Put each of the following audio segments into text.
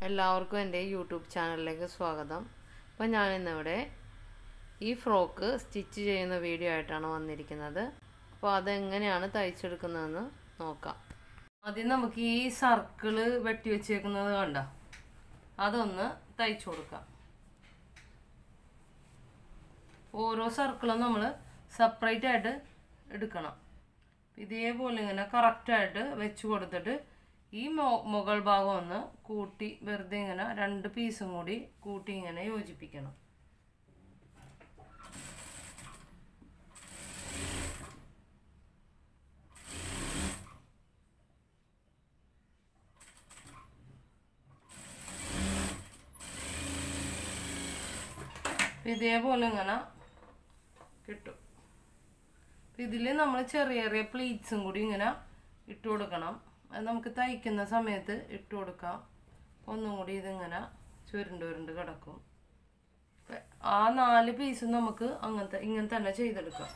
എല്ലാവർക്കും എൻ്റെ യൂട്യൂബ് ചാനലിലേക്ക് സ്വാഗതം. അപ്പോൾ ഞാനിന്നിവിടെ ഈ ഫ്രോക്ക് സ്റ്റിച്ച് ചെയ്യുന്ന വീഡിയോ ആയിട്ടാണ് വന്നിരിക്കുന്നത്. അപ്പോൾ അതെങ്ങനെയാണ് തയ്ച്ചെടുക്കുന്നതെന്ന് നോക്കാം. ആദ്യം നമുക്ക് ഈ സർക്കിള് വെട്ടി വെച്ചേക്കുന്നത് കണ്ട അതൊന്ന് തയ്ച്ചു കൊടുക്കാം. ഓരോ സർക്കിളും നമ്മൾ സെപ്പറേറ്റ് ആയിട്ട് എടുക്കണം. ഇതേപോലെ ഇങ്ങനെ കറക്റ്റായിട്ട് വെച്ച് കൊടുത്തിട്ട് ഈ മുകൾ ഭാഗം ഒന്ന് കൂട്ടി വെറുതെ ഇങ്ങനെ രണ്ട് പീസും കൂടി കൂട്ടി ഇങ്ങനെ യോജിപ്പിക്കണം. ഇതേപോലെ ഇങ്ങനെ കിട്ടും. ഇതിൽ നമ്മൾ ചെറിയ ചെറിയ പ്ലീറ്റ്സും കൂടി ഇങ്ങനെ ഇട്ട് കൊടുക്കണം. അത് നമുക്ക് തയ്ക്കുന്ന സമയത്ത് ഇട്ട് കൊടുക്കാം. ഒന്നും കൂടി ഇതിങ്ങനെ ചുരുണ്ട് കിടക്കും. ആ 4 പീസും നമുക്ക് ഇങ്ങനെ തന്നെ ചെയ്തെടുക്കാം.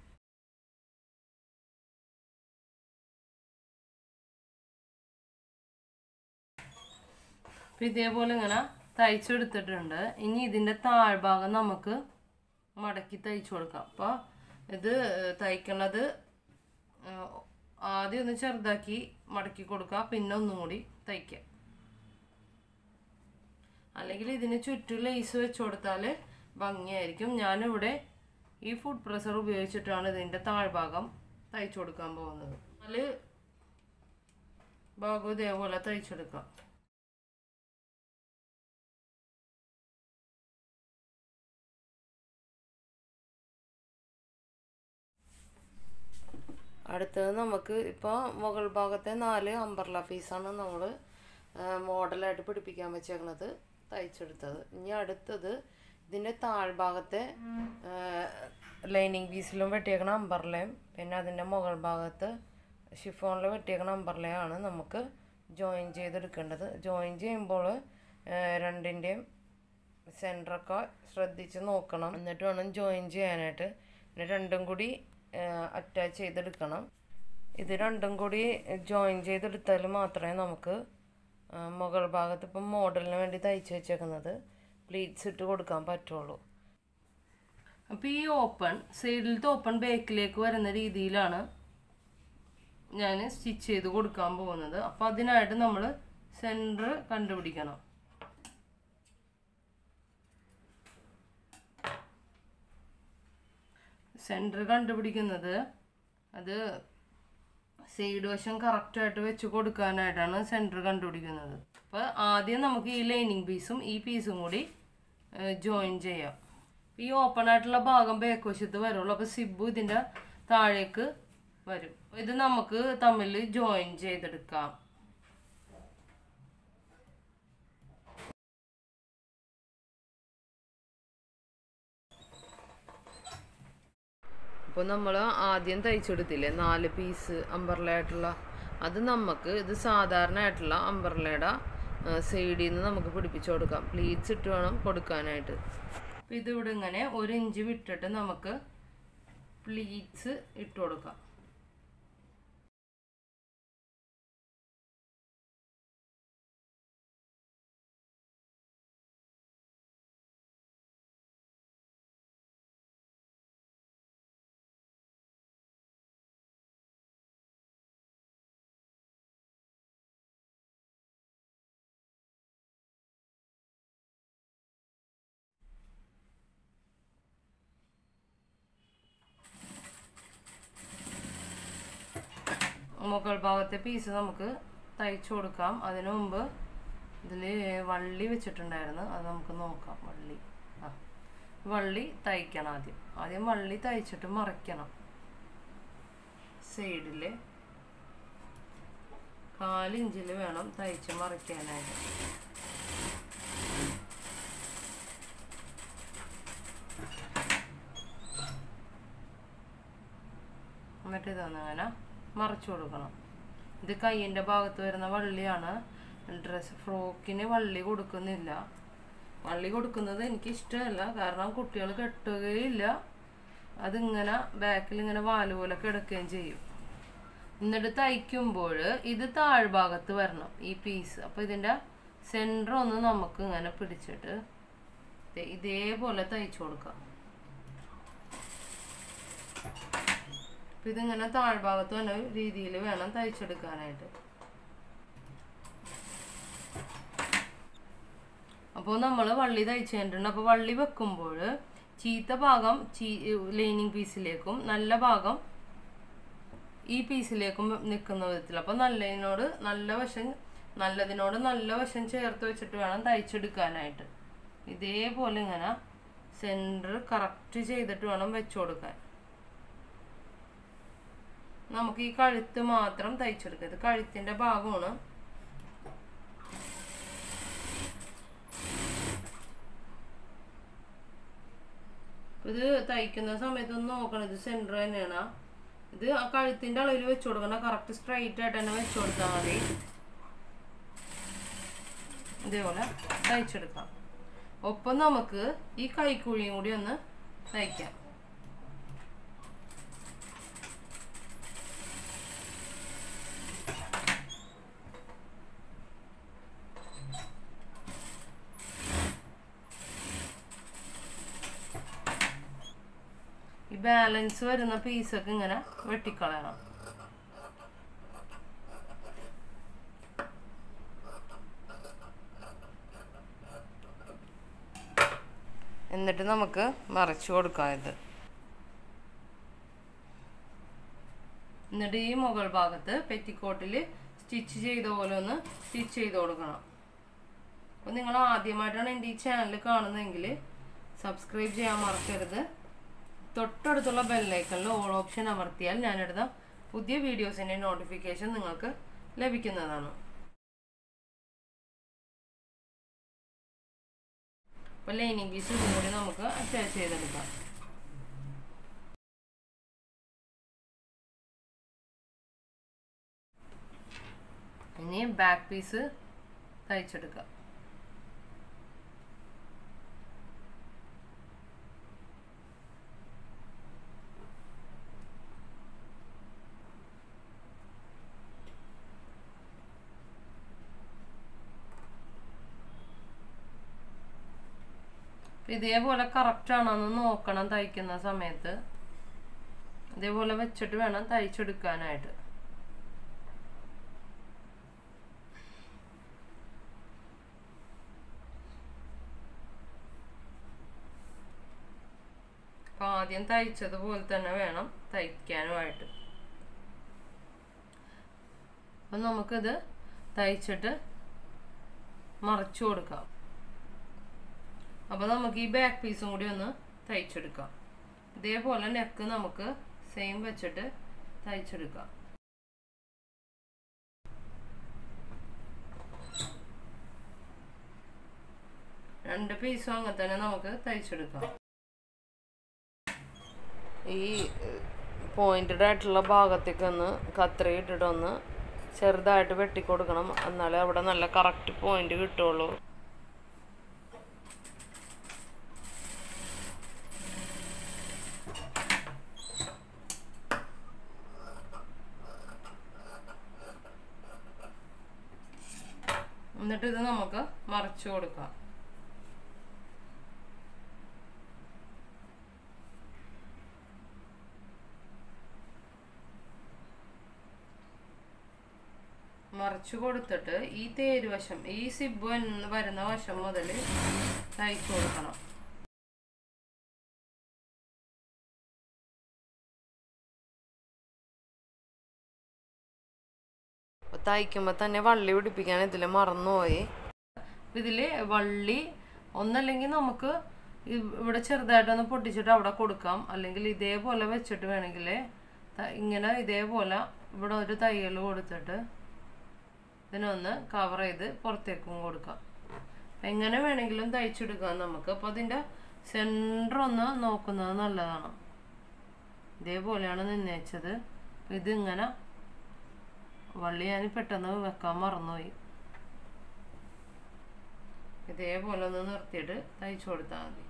ഇതേപോലെ ഇങ്ങനെ തയ്ച്ചെടുത്തിട്ടുണ്ട്. ഇനി ഇതിൻ്റെ താഴ്ഭാഗം നമുക്ക് മടക്കി തയ്ച്ചു കൊടുക്കാം. അപ്പോൾ ഇത് തയ്ക്കണത് ആദ്യം ഒന്ന് ചെറുതാക്കി മടക്കി കൊടുക്കുക, പിന്നെ ഒന്നും കൂടി തയ്ക്കുക. അല്ലെങ്കിൽ ഇതിന് ചുറ്റും ലേസ് വെച്ച് കൊടുത്താൽ ഭംഗിയായിരിക്കും. ഞാനിവിടെ ഈ ഫുഡ് പ്രസർ ഉപയോഗിച്ചിട്ടാണ് ഇതിൻ്റെ താഴ്ഭാഗം തയ്ച്ചു കൊടുക്കാൻ പോകുന്നത്. 4 ഭാഗം ഇതേപോലെ തയ്ച്ചെടുക്കാം. അടുത്തത് നമുക്ക് ഇപ്പോൾ മുകൾ ഭാഗത്തെ 4 അംബ്രല്ല പീസാണ് നമ്മൾ മോഡലായിട്ട് പിടിപ്പിക്കാൻ വെച്ചേക്കുന്നത് തയ്ച്ചെടുത്തത്. ഇനി അടുത്തത് ഇതിൻ്റെ താഴ്ഭാഗത്തെ ലൈനിങ് പീസിലും വെട്ടിയേക്കണ അംബ്രല്ലയും പിന്നെ അതിൻ്റെ മുകൾ ഭാഗത്ത് ഷിഫോണിൽ വെട്ടിയേക്കണ അംബ്രല്ലയാണ് നമുക്ക് ജോയിൻ ചെയ്തെടുക്കേണ്ടത്. ജോയിൻ ചെയ്യുമ്പോൾ രണ്ടിൻ്റെയും സെൻറ്ററൊക്കെ ശ്രദ്ധിച്ച് നോക്കണം. എന്നിട്ട് വേണം ജോയിൻ ചെയ്യാനായിട്ട്. പിന്നെ രണ്ടും കൂടി അറ്റാച്ച് ചെയ്തെടുക്കണം. ഇത് രണ്ടും കൂടി ജോയിൻ ചെയ്തെടുത്താൽ മാത്രമേ നമുക്ക് മുകൾ ഭാഗത്ത് ഇപ്പം മോഡലിന് വേണ്ടി തയ്ച്ച് വെച്ചേക്കുന്നത് പ്ലീറ്റ്സ് ഇട്ട് കൊടുക്കാൻ പറ്റുള്ളൂ. അപ്പോൾ ഈ ഓപ്പൺ സൈഡിലത്തെ ഓപ്പൺ ബാക്കിലേക്ക് വരുന്ന രീതിയിലാണ് ഞാൻ സ്റ്റിച്ച് ചെയ്ത് കൊടുക്കാൻ പോകുന്നത്. അപ്പോൾ അതിനായിട്ട് നമ്മൾ സെൻറ്റർ കണ്ടുപിടിക്കണം. സെൻറ്റർ കണ്ടുപിടിക്കുന്നത് അത് സൈഡ് വശം കറക്റ്റായിട്ട് വെച്ച് കൊടുക്കാനായിട്ടാണ് സെൻറ്റർ കണ്ടുപിടിക്കുന്നത്. അപ്പോൾ ആദ്യം നമുക്ക് ഈ ലൈനിങ് പീസും ഈ പീസും കൂടി ജോയിൻ ചെയ്യാം. ഈ ഓപ്പൺ ആയിട്ടുള്ള ഭാഗം ബാക്ക് വശത്ത് വരുള്ളൂ. അപ്പോൾ സിബ് ഇതിൻ്റെ താഴേക്ക് വരും. ഇത് നമുക്ക് തമ്മിൽ ജോയിൻ ചെയ്തെടുക്കാം. അപ്പോൾ നമ്മൾ ആദ്യം തയ്ച്ചെടുത്തില്ലേ 4 പീസ് അംബ്രല്ല ആയിട്ടുള്ള, അത് നമുക്ക് ഇത് സാധാരണ ആയിട്ടുള്ള അംബ്രല്ലയുടെ സൈഡിൽ നിന്ന് നമുക്ക് പിടിപ്പിച്ചു കൊടുക്കാം. പ്ലീറ്റ്സ് ഇട്ട് വേണം കൊടുക്കാനായിട്ട്. അപ്പോൾ ഇതിവിടെ ഇങ്ങനെ 1 ഇഞ്ച് വിട്ടിട്ട് നമുക്ക് പ്ലീറ്റ്സ് ഇട്ട് കൊടുക്കാം. മുകൾ ഭാഗത്തെ പീസ് നമുക്ക് തയ്ച്ചു കൊടുക്കാം. അതിനു മുമ്പ് ഇതിൽ വള്ളി വെച്ചിട്ടുണ്ടായിരുന്നു, അത് നമുക്ക് നോക്കാം. വള്ളി തയ്ക്കണം. ആദ്യം വള്ളി തയ്ച്ചിട്ട് മറിക്കണം. സൈഡിൽ 4 ഇഞ്ചിൽ വേണം തയ്ച്ച് മറിക്കാനായിട്ട്. എന്നിട്ട് ഇതൊന്നങ്ങനെ മറിച്ചു കൊടുക്കണം. ഇത് കൈയിൻ്റെ ഭാഗത്ത് വരുന്ന വള്ളിയാണ്. ഫ്രോക്കിന് വള്ളി കൊടുക്കുന്നില്ല. വള്ളി കൊടുക്കുന്നത് എനിക്കിഷ്ടമല്ല, കാരണം കുട്ടികൾ കെട്ടുകയില്ല. അതിങ്ങനെ ബാക്കിൽ ഇങ്ങനെ വാല് പോലെ കിടക്കുകയും ചെയ്യും. എന്നിട്ട് തയ്ക്കുമ്പോൾ ഇത് താഴ്ഭാഗത്ത് വരണം ഈ പീസ്. അപ്പോൾ ഇതിൻ്റെ സെൻറ്റർ ഒന്ന് നമുക്ക് ഇങ്ങനെ പിടിച്ചിട്ട് ഇതേപോലെ തയ്ച്ചു കൊടുക്കാം. അപ്പം ഇതിങ്ങനെ താഴ്ഭാഗത്ത് തന്നെ രീതിയിൽ വേണം തയ്ച്ചെടുക്കാനായിട്ട്. അപ്പോൾ നമ്മൾ വള്ളി തയ്ച്ചു കഴിഞ്ഞിട്ടുണ്ട്. അപ്പോൾ വള്ളി വെക്കുമ്പോൾ ചീത്ത ഭാഗം ലൈനിങ് പീസിലേക്കും നല്ല ഭാഗം ഈ പീസിലേക്കും നിൽക്കുന്ന വിധത്തിൽ. അപ്പോൾ നല്ലതിനോട് നല്ല വശം ചേർത്ത് വെച്ചിട്ട് വേണം തയ്ച്ചെടുക്കാനായിട്ട്. ഇതേപോലെ ഇങ്ങനെ സെൻറ്റർ കറക്റ്റ് ചെയ്തിട്ട് വേണം വെച്ചു കൊടുക്കാൻ. നമുക്ക് ഈ കഴുത്ത് മാത്രം തയ്ച്ചെടുക്കാം. ഇത് കഴുത്തിൻ്റെ ഭാഗമാണ്. ഇത് തയ്ക്കുന്ന സമയത്തൊന്ന് നോക്കണം, ഇത് സെൻറ്റർ തന്നെയാണ്. ഇത് ആ കഴുത്തിൻ്റെ അളവിൽ വെച്ചു കൊടുക്കണം. കറക്റ്റ് സ്ട്രൈറ്റ് ആയിട്ട് തന്നെ വെച്ചു കൊടുത്താൽ മതി. ഇതേപോലെ തയ്ച്ചെടുക്കാം. ഒപ്പം നമുക്ക് ഈ കൈക്കുഴിയും കൂടി ഒന്ന് തയ്ക്കാം. ഈ ബാലൻസ് വരുന്ന പീസൊക്കെ ഇങ്ങനെ വെട്ടിക്കളയണം. എന്നിട്ട് നമുക്ക് മറിച്ചു കൊടുക്കാം. എന്നിട്ട് ഈ മുകൾ ഭാഗത്ത് പെറ്റിക്കോട്ടിൽ സ്റ്റിച്ച് ചെയ്ത പോലെ ഒന്ന് സ്റ്റിച്ച് ചെയ്ത് കൊടുക്കണം. അപ്പോൾ നിങ്ങൾ ആദ്യമായിട്ടാണ് എൻ്റെ ഈ ചാനൽ കാണുന്നതെങ്കിൽ സബ്സ്ക്രൈബ് ചെയ്യാൻ മറക്കരുത്. തൊട്ടടുത്തുള്ള ബെല്ലൈക്കണിൽ ഓൾ ഓപ്ഷൻ അമർത്തിയാൽ ഞാനെടുത്ത പുതിയ വീഡിയോസിൻ്റെ നോട്ടിഫിക്കേഷൻ നിങ്ങൾക്ക് ലഭിക്കുന്നതാണ്. അപ്പോൾ ലൈനിങ് പീസ് ഇതും കൂടി നമുക്ക് അറ്റാച്ച് ചെയ്തെടുക്കാം. ഇനി ബാക്ക് പീസ് തയ്ച്ചെടുക്കാം. ഇതേപോലെ കറക്റ്റ് ആണെന്ന് നോക്കണം തയ്ക്കുന്ന സമയത്ത്. ഇതേപോലെ വെച്ചിട്ട് വേണം തയ്ച്ചെടുക്കാനായിട്ട്. അപ്പം ആദ്യം തയ്ച്ചതുപോലെ തന്നെ വേണം തയ്ക്കാനുമായിട്ട്. അപ്പം നമുക്കിത് തയ്ച്ചിട്ട് മറിച്ചു കൊടുക്കാം. അപ്പോൾ നമുക്ക് ഈ ബാക്ക് പീസും കൂടി ഒന്ന് തയ്ച്ചെടുക്കാം. ഇതേപോലെ നെക്ക് നമുക്ക് സെയിം വെച്ചിട്ട് തയ്ച്ചെടുക്കാം. രണ്ട് പീസും അങ്ങനെ തന്നെ നമുക്ക് തയ്ച്ചെടുക്കാം. ഈ പോയിന്റഡ് ആയിട്ടുള്ള ഭാഗത്തേക്ക് ഒന്ന് കത്രി ഇട്ടിട്ടൊന്ന് ചെറുതായിട്ട് വെട്ടിക്കൊടുക്കണം. എന്നാലേ അവിടെ നല്ല കറക്റ്റ് പോയിന്റ് കിട്ടുള്ളൂ. എന്നിട്ട് ഇത് നമുക്ക് മറിച്ചു കൊടുക്കാം. മറിച്ചു കൊടുത്തിട്ട് ഈ തേരുവശം, ഈ സിബ് വരുന്ന വശം മുതൽ തയ്ച്ചു കൊടുക്കണം. തയ്ക്കുമ്പോൾ തന്നെ വള്ളി പിടിപ്പിക്കാൻ ഇതിൽ മറന്നുപോയി. ഇതിൽ വള്ളി ഒന്നല്ലെങ്കിൽ നമുക്ക് ഇവിടെ ചെറുതായിട്ടൊന്ന് പൊട്ടിച്ചിട്ട് അവിടെ കൊടുക്കാം. അല്ലെങ്കിൽ ഇതേപോലെ വെച്ചിട്ട് വേണമെങ്കിൽ ഇങ്ങനെ ഇതേപോലെ ഇവിടെ ഒരു തയ്യൽ കൊടുത്തിട്ട് ഇതിനൊന്ന് കവർ ചെയ്ത് പുറത്തേക്കും കൊടുക്കാം. എങ്ങനെ വേണമെങ്കിലും തയ്ച്ചെടുക്കാം നമുക്ക്. അപ്പോൾ അതിൻ്റെ സെൻറ്റർ ഒന്ന് നോക്കുന്നത് നല്ലതാണ്. ഇതേപോലെയാണ് നിന്നേച്ചത്. ഇതിങ്ങനെ വള്ളി ഞാൻ പെട്ടെന്ന് വെക്കാൻ മറന്നുപോയി. ഇതേപോലെ ഒന്ന് നിർത്തിയിട്ട് തയ്ച്ചു കൊടുത്താൽ മതി.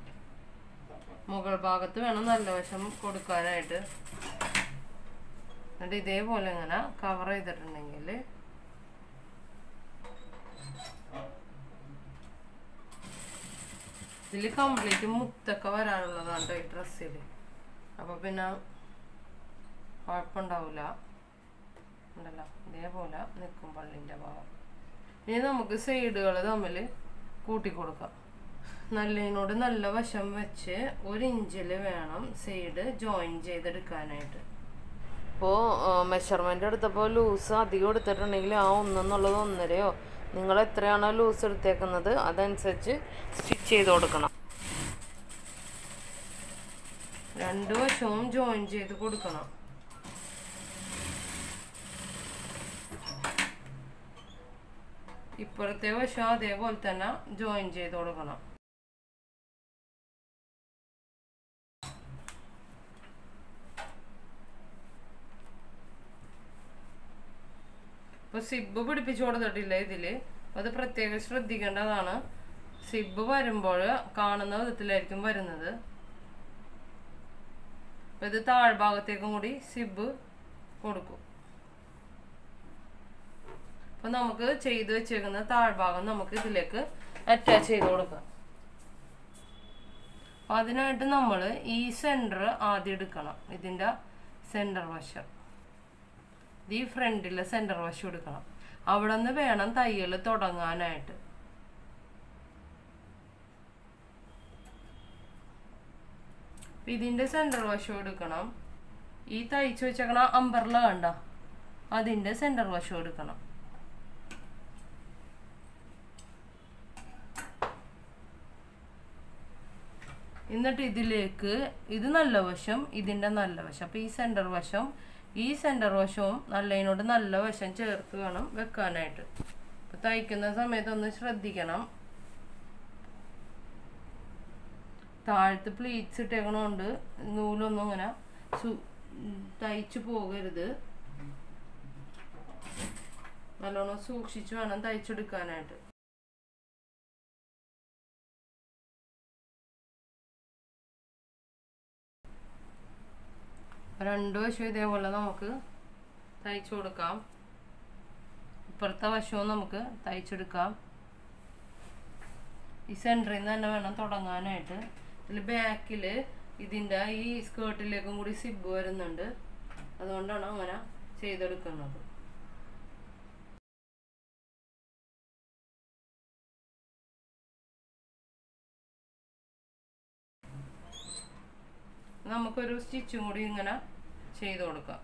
മുകൾ ഭാഗത്ത് വേണം നല്ല വശം കൊടുക്കാനായിട്ട്. എന്നിട്ട് ഇതേപോലെ ഇങ്ങനെ കവർ ചെയ്തിട്ടുണ്ടെങ്കിൽ ഇതിൽ കംപ്ലീറ്റ് മുത്തൊക്കെ വരാനുള്ളതാണ് ഈ ഡ്രസ്സിൽ. അപ്പോൾ പിന്നെ കുഴപ്പമുണ്ടാവില്ല. ഉണ്ടല്ലോ ഇതേപോലെ നിൽക്കും പള്ളിൻ്റെ ഭാഗം. ഇനി നമുക്ക് സൈഡുകൾ തമ്മിൽ കൂട്ടിക്കൊടുക്കാം. നല്ലതിനോട് നല്ല വശം വെച്ച് 1 ഇഞ്ചിൽ വേണം സൈഡ് ജോയിൻ ചെയ്തെടുക്കാനായിട്ട്. ഇപ്പോൾ മെഷർമെൻ്റ് എടുത്തപ്പോൾ ലൂസ് അധികം എടുത്തിട്ടുണ്ടെങ്കിൽ ആ 1 എന്നുള്ളത് 1.5യോ നിങ്ങൾ എത്രയാണോ ലൂസ് എടുത്തേക്കുന്നത് അതനുസരിച്ച് സ്റ്റിച്ച് ചെയ്ത് കൊടുക്കണം. 2 വശവും ജോയിൻ ചെയ്ത് കൊടുക്കണം. ഇപ്പുറത്തെ വശം അതേപോലെ തന്നെ ജോയിൻ ചെയ്ത് കൊടുക്കണം. ഇപ്പോൾ സിബ് പിടിപ്പിച്ചു കൊടുത്തിട്ടില്ല ഇതിൽ. അത് പ്രത്യേകം ശ്രദ്ധിക്കേണ്ടതാണ്. സിബ് വരുമ്പോൾ കാണുന്ന വിധത്തിലായിരിക്കും വരുന്നത്. അപ്പോൾ ഇത് താഴ്ഭാഗത്തേക്കും കൂടി സിബ് കൊടുക്കും. അപ്പോൾ നമുക്ക് ചെയ്ത് വെച്ചേക്കുന്ന താഴ്ഭാഗം നമുക്ക് ഇതിലേക്ക് അറ്റാച്ച് ചെയ്ത് കൊടുക്കാം. അപ്പോൾ അതിനായിട്ട് നമ്മൾ ഈ സെൻറ്റർ ആദ്യം എടുക്കണം. ഇതിൻ്റെ സെൻറ്റർ വശം, ഈ ഫ്രണ്ടിലെ സെൻറ്റർ വശം എടുക്കണം. അവിടെ നിന്ന് വേണം തയ്യൽ തുടങ്ങാനായിട്ട്. ഇതിൻ്റെ സെൻറ്റർ വശം എടുക്കണം. ഈ തയ്ച്ച് വെച്ചേക്കണ അമ്പർല കണ്ട അതിൻ്റെ സെൻറ്റർ വശം എടുക്കണം. എന്നിട്ട് ഇതിലേക്ക് ഇത് നല്ല വശം, ഇതിൻ്റെ നല്ല വശം. അപ്പോൾ ഈ സെൻറ്റർ വശവും നല്ലതിനോട് നല്ല വശം ചേർത്ത് വേണം വെക്കാനായിട്ട്. അപ്പോൾ തയ്ക്കുന്ന സമയത്ത് ഒന്ന് ശ്രദ്ധിക്കണം. താഴത്ത് പ്ലീറ്റ്സ് ഇട്ടേക്കണോണ്ട് നൂലൊന്നും ഇങ്ങനെ തയ്ച്ചു പോകരുത്. നല്ലോണം സൂക്ഷിച്ച് വേണം തയ്ച്ചെടുക്കാനായിട്ട്. രണ്ട് വശവും ഇതേപോലെ നമുക്ക് തയ്ച്ചു കൊടുക്കാം. ഇപ്പുറത്തെ വശവും നമുക്ക് തയ്ച്ചെടുക്കാം. ഈ സെൻറ്ററിൽ നിന്ന് തന്നെ വേണം തുടങ്ങാനായിട്ട്. ഇതിൽ ബാക്കിൽ ഇതിൻ്റെ ഈ സ്കേർട്ടിലേക്കും കൂടി സിബ് വരുന്നുണ്ട്. അതുകൊണ്ടാണ് അങ്ങനെ ചെയ്തെടുക്കുന്നത്. നമുക്കൊരു സ്റ്റിച്ചും കൂടി ഇങ്ങനെ ചെയ്ത് കൊടുക്കാം.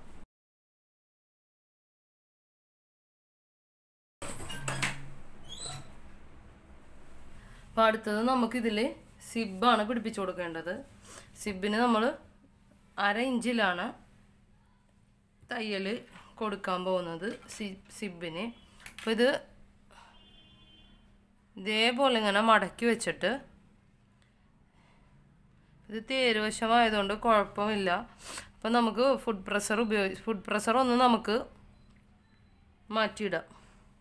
അപ്പോൾ അടുത്തത് നമുക്കിതിൽ സിബാണ് പിടിപ്പിച്ചു കൊടുക്കേണ്ടത്. സിബിന് നമ്മൾ 1/2 ഇഞ്ചിലാണ് തയ്യൽ കൊടുക്കാൻ പോകുന്നത് സിബിന്. അപ്പോൾ ഇത് ഇതേപോലെ ഇങ്ങനെ മടക്കി വെച്ചിട്ട്, ഇത് തേരുവശമായതുകൊണ്ട് കുഴപ്പമില്ല. അപ്പം നമുക്ക് ഫുഡ് പ്രഷർ ഒന്ന് നമുക്ക് മാറ്റിയിടാം.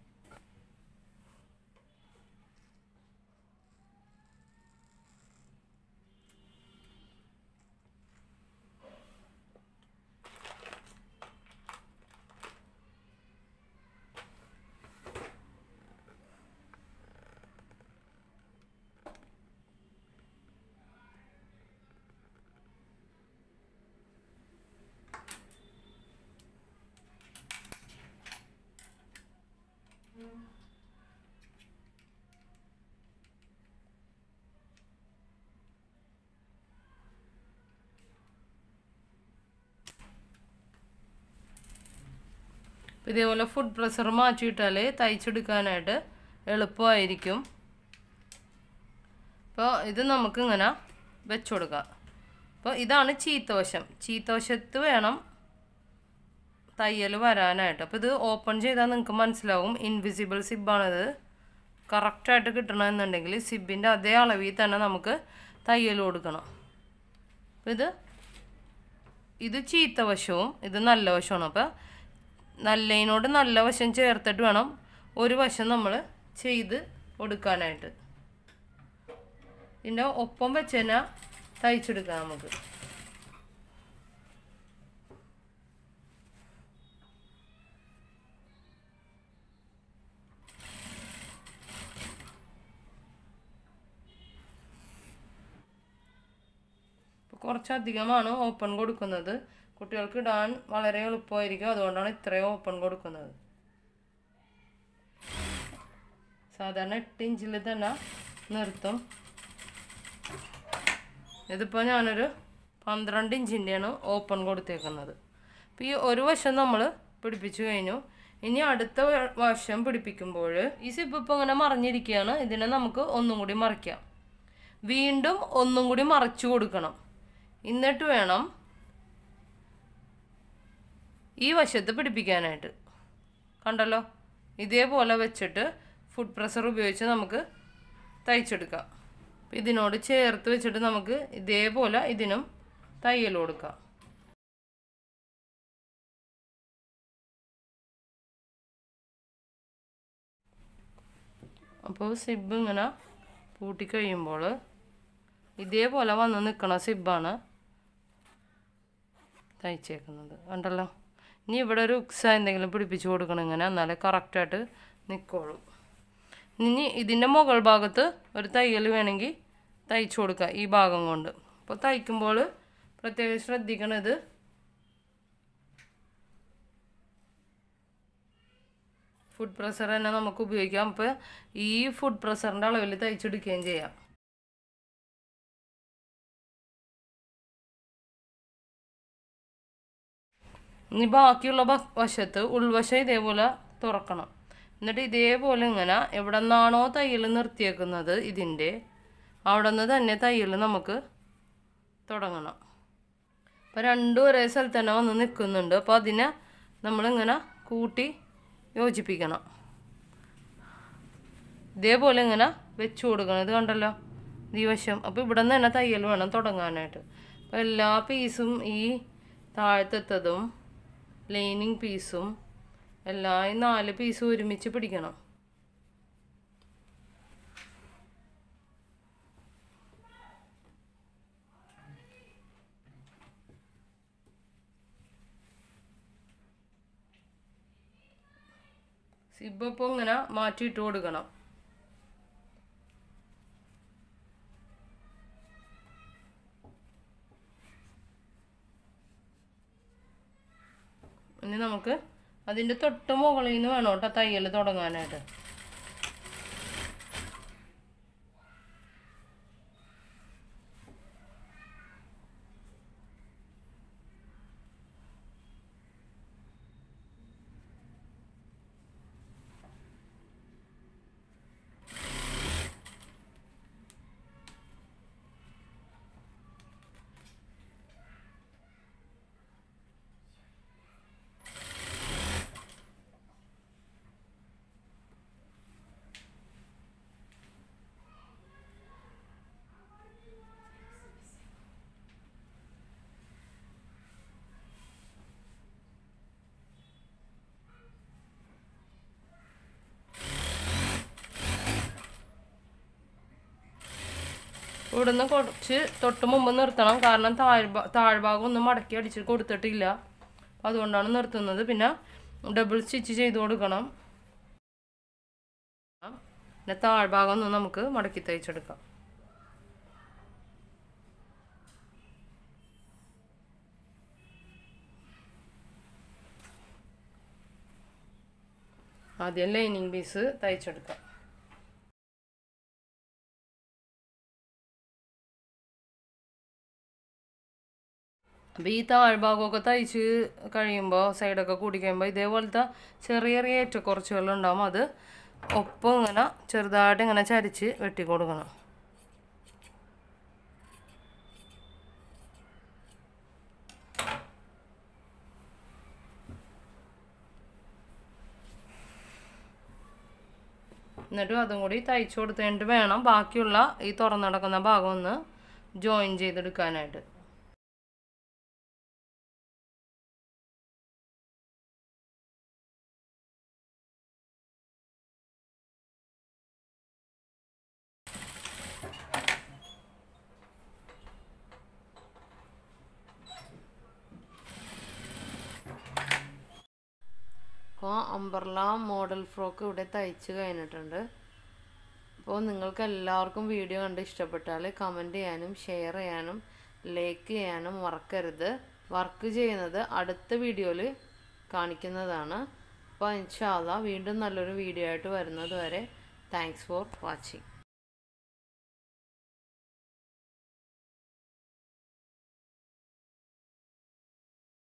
ഇതേപോലെ ഫുഡ് പ്രഷർ മാറ്റിയിട്ടാൽ തയ്ച്ചെടുക്കാനായിട്ട് എളുപ്പമായിരിക്കും. അപ്പോൾ ഇത് നമുക്കിങ്ങനെ വെച്ച് കൊടുക്കാം. അപ്പോൾ ഇതാണ് ചീത്തവശം. ചീത്തവശത്ത് വേണം തയ്യൽ വരാനായിട്ട്. അപ്പോൾ ഇത് ഓപ്പൺ ചെയ്താൽ നിങ്ങൾക്ക് മനസ്സിലാവും ഇൻവിസിബിൾ സിബാണിത്. കറക്റ്റായിട്ട് കിട്ടണമെന്നുണ്ടെങ്കിൽ സിബിൻ്റെ അതേ അളവിൽ തന്നെ നമുക്ക് തയ്യൽ കൊടുക്കണം. അപ്പോൾ ഇത് ചീത്തവശവും ഇത് നല്ല വശമാണ്. അപ്പോൾ നല്ലതിനോട് നല്ല വശം ചേർത്തിട്ട് വേണം ഒരു വശം നമ്മൾ ചെയ്ത് കൊടുക്കാനായിട്ട്. ഇതിൻ്റെ ഒപ്പം വെച്ച് തന്നെ തയ്ച്ചെടുക്കാം നമുക്ക്. കുറച്ചധികമാണ് ഓപ്പൺ കൊടുക്കുന്നത്. കുട്ടികൾക്ക് ഇടാൻ വളരെ എളുപ്പമായിരിക്കും, അതുകൊണ്ടാണ് ഇത്രയും ഓപ്പൺ കൊടുക്കുന്നത്. സാധാരണ 8 ഇഞ്ചിൽ തന്നെ നിർത്തും. ഇതിപ്പോൾ ഞാനൊരു 12 ഇഞ്ചിൻ്റെയാണ് ഓപ്പൺ കൊടുത്തേക്കുന്നത്. അപ്പോൾ ഈ ഒരു വശം നമ്മൾ പിടിപ്പിച്ചു കഴിഞ്ഞു. ഇനി അടുത്ത വശം പിടിപ്പിക്കുമ്പോൾ ഈ സിബ് ഇപ്പോൾ ഇങ്ങനെ മറിഞ്ഞിരിക്കുകയാണ്. ഇതിനെ നമുക്ക് ഒന്നും കൂടി മറിക്കാം. വീണ്ടും ഒന്നും കൂടി മറിച്ചു കൊടുക്കണം. എന്നിട്ട് വേണം ഈ വശത്ത് പിടിപ്പിക്കാനായിട്ട്. കണ്ടല്ലോ, ഇതേപോലെ വെച്ചിട്ട് ഫുഡ് പ്രസർ ഉപയോഗിച്ച് നമുക്ക് തയ്ച്ചെടുക്കാം. ഇതിനോട് ചേർത്ത് വെച്ചിട്ട് നമുക്ക് ഇതേപോലെ ഇതിനും തയ്യൽ കൊടുക്കാം. അപ്പോൾ സിബ് ഇങ്ങനെ പൂട്ടിക്കഴിയുമ്പോൾ ഇതേപോലെ വന്ന് നിൽക്കണ സിബാണ് തയ്ച്ചേക്കുന്നത്. കണ്ടല്ലോ. ഇനി ഇവിടെ ഒരു ഉക്സ എന്തെങ്കിലും പിടിപ്പിച്ച് കൊടുക്കണം ഇങ്ങനെ, എന്നാലേ കറക്റ്റായിട്ട് നിൽക്കുള്ളൂ. ഇനി ഇതിൻ്റെ മുകൾ ഭാഗത്ത് ഒരു തയ്യൽ വേണമെങ്കിൽ തയ്ച്ചു കൊടുക്കുക ഈ ഭാഗം കൊണ്ട്. അപ്പോൾ തയ്ക്കുമ്പോൾ പ്രത്യേകം ശ്രദ്ധിക്കണത് ഫുഡ് പ്രസർ തന്നെ നമുക്ക് ഉപയോഗിക്കാം. അപ്പോൾ ഈ ഫുഡ് പ്രസറിൻ്റെ അളവിൽ തയ്ച്ചെടുക്കുകയും ചെയ്യാം. ഇനി ബാക്കിയുള്ള വശത്ത് ഉൾവശം ഇതേപോലെ തുറക്കണം. എന്നിട്ട് ഇതേപോലെ ഇങ്ങനെ എവിടെ നിന്നാണോ തയ്യൽ നിർത്തിയേക്കുന്നത് ഇതിൻ്റെ അവിടെ നിന്ന് തന്നെ തയ്യൽ നമുക്ക് തുടങ്ങണം. അപ്പോൾ രണ്ടും ഒരേ സ്ഥലത്ത് തന്നെ വന്ന് നിൽക്കുന്നുണ്ട്. അപ്പോൾ അതിനെ നമ്മളിങ്ങനെ കൂട്ടി യോജിപ്പിക്കണം. ഇതേപോലെ ഇങ്ങനെ വെച്ച് കൊടുക്കണം. ഇത് കണ്ടല്ലോ ഈ വശം. അപ്പോൾ ഇവിടെ നിന്ന് തന്നെ തയ്യൽ വേണം തുടങ്ങാനായിട്ട്. അപ്പോൾ എല്ലാ പീസും ഈ താഴത്തെത്തതും ലൈനിങ് പീസും എല്ലാ ഈ 4 പീസും ഒരുമിച്ച് പിടിക്കണം. സിബപ്പോൾ ഇങ്ങനെ മാറ്റിയിട്ട് കൊടുക്കണം. ഇനി നമുക്ക് അതിൻ്റെ തൊട്ട് മുകളിൽ നിന്ന് വേണം കേട്ടോ തയ്യൽ തുടങ്ങാനായിട്ട്. ഇവിടുന്ന് കുറച്ച് തൊട്ട് മുമ്പ് നിർത്തണം, കാരണം താഴ്ഭാഗം ഒന്നും മടക്കി അടിച്ച് കൊടുത്തിട്ടില്ല, അതുകൊണ്ടാണ് നിർത്തുന്നത്. പിന്നെ ഡബിൾ സ്റ്റിച്ച് ചെയ്ത് കൊടുക്കണം. പിന്നെ താഴ്ഭാഗം ഒന്ന് നമുക്ക് മടക്കി തയ്ച്ചെടുക്കാം. ആദ്യം ലൈനിങ് പീസ് തയ്ച്ചെടുക്കാം. അപ്പോൾ ഈ താഴ്ഭാഗമൊക്കെ തയ്ച്ച് കഴിയുമ്പോൾ സൈഡൊക്കെ കൂടി കഴിയുമ്പോൾ ഇതേപോലത്തെ ചെറിയ ചെറിയ ഏറ്റക്കുറച്ചുകളുണ്ടാകും. അത് ഒപ്പം ഇങ്ങനെ ചെറുതായിട്ട് ഇങ്ങനെ ചരിച്ച് വെട്ടി കൊടുക്കണം. എന്നിട്ട് അതും കൂടി തയ്ച്ചു കൊടുത്തിട്ട് വേണം ബാക്കിയുള്ള ഈ തുറന്നടക്കുന്ന ഭാഗം ഒന്ന് ജോയിൻ ചെയ്തെടുക്കാനായിട്ട്. അപ്പോൾ അംബ്രല മോഡൽ ഫ്രോക്ക് ഇവിടെ തയ്ച്ച് കഴിഞ്ഞിട്ടുണ്ട്. അപ്പോൾ നിങ്ങൾക്ക് എല്ലാവർക്കും വീഡിയോ കണ്ട് ഇഷ്ടപ്പെട്ടാൽ കമൻറ്റ് ചെയ്യാനും ഷെയർ ചെയ്യാനും ലൈക്ക് ചെയ്യാനും മറക്കരുത്. വർക്ക് ചെയ്യുന്നത് അടുത്ത വീഡിയോയിൽ കാണിക്കുന്നതാണ്. അപ്പോൾ ഇൻഷാ അല്ലാഹ് വീണ്ടും നല്ലൊരു വീഡിയോ ആയിട്ട് വരുന്നത് വരെ താങ്ക്സ് ഫോർ വാച്ചിങ്.